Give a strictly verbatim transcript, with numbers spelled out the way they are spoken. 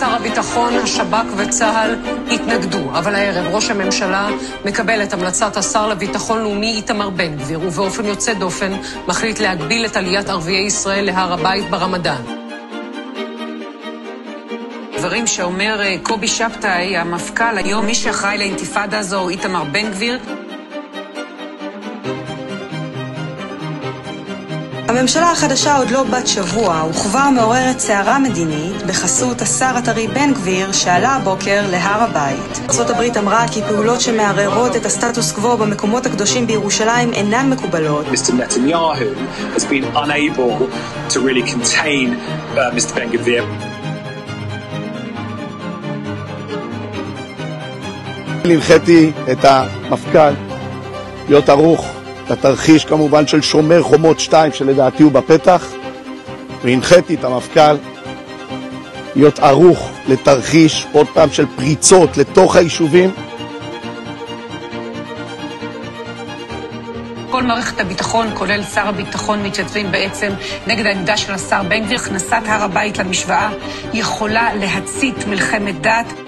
שר הביטחון, השב"כ וצה"ל התנגדו, אבל הערב ראש הממשלה מקבל את המלצת השר לביטחון לאומי איתמר בן גביר, ובאופן יוצא דופן מחליט להגביל את עליית ערביי ישראל להר הבית ברמדאן. דברים שאומר קובי שבתאי, המפכ"ל, היום מי שאחראי לאינתיפאדה הזו הוא איתמר בן גביר. הממשלה החדשה עוד לא בת שבוע, וכבר מעוררת סערה מדינית בחסות השר הטרי בן גביר שעלה הבוקר להר הבית. ארצות הברית אמרה כי פעולות שמערערות את הסטטוס קוו במקומות הקדושים בירושלים אינן מקובלות. מיסטר Netanyahu has been unable to really contain uh, מיסטר בן גביר. הנחיתי את המפכ"ל להיות ערוך לתרחיש כמובן של שומר חומות שתיים שלדעתי הוא בפתח, והנחיתי את המפכ"ל להיות ערוך לתרחיש עוד פעם של פריצות לתוך היישובים. כל מערכת הביטחון, כולל שר הביטחון, מתייצבים בעצם נגד העמדה של השר בן גביר. הכנסת הר הבית למשוואה יכולה להצית מלחמת דת.